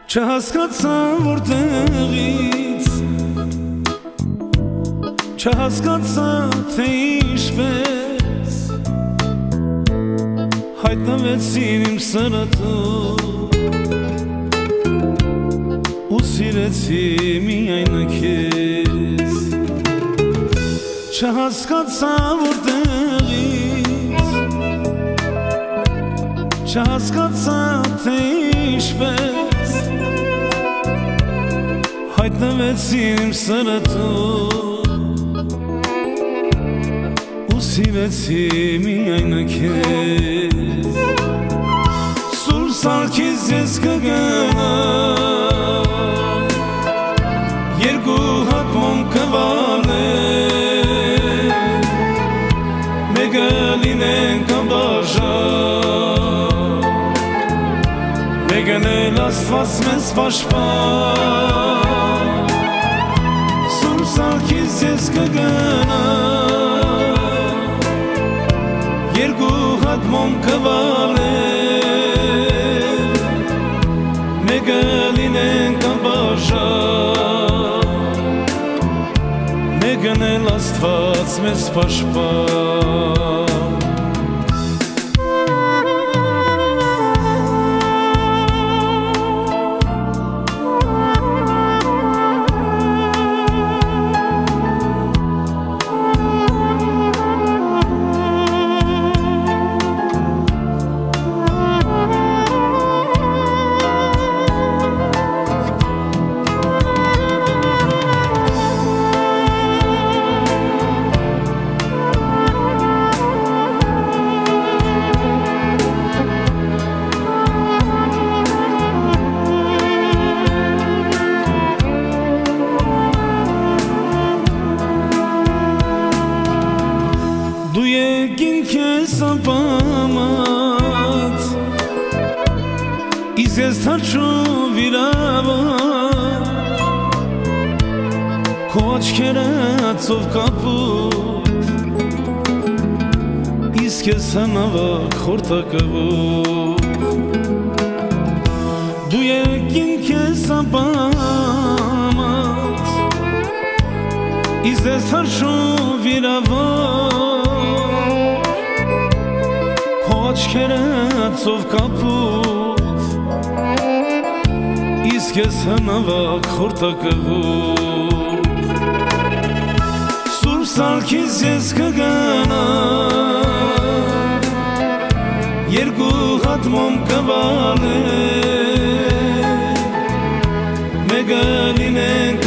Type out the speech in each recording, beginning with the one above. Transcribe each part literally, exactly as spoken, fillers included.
Չհասկացա որտեղից, չհասկացա թե ինչպես հայտնվեցին իմ սրտում ու սիրեցի միայն քեզ։ Չհասկացա որտեղից, չհասկացա թե ինչպես հայտնվեցին իմ սրտում ու սիրեցի միայն քեզ։ Սուրբ սարքից ես կգնամ, երկու հատ մոմ կվանեմ, մեկը լինենք անբաժան, մեկն էլ Աստված մեզ պաշտպան։ Սուրբ սարքից ես կգնամ, երկու հատ մոմ կվանեմ, մեկը լինենք անբաժան, մեկն էլ Աստված մեզ պաշտպան։ Դու եկին քեզ ապամած, իսկ ես թրջու վիրավոր, քո աչքերը ծով կապուտ, իսկ ես հնավակ խորտակվող։ Դու եկին քեզ ապամած, իսկ ես թրջու վիրավոր, աչքերը ծով կապուտ, իսկ ես հնավակ խորտակվող։ Սուրբ սարքից ես կգնամ, երկու հատ մոմ կվանեմ, մեկը լինենք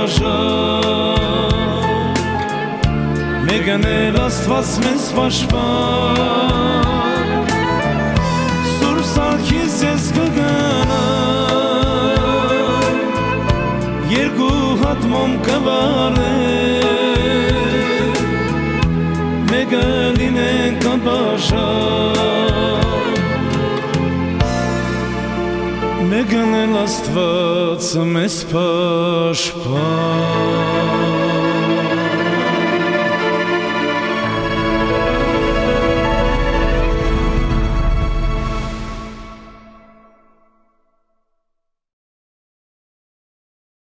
անբաժան, մեկն էլ Աստված մեզ պաշտպան։ Սարքից ես կգնամ, երկու հատ մոմ կվանեմ, մեկը լինենք անբաժան, մեկն էլ Աստված մեզ պաշտպան։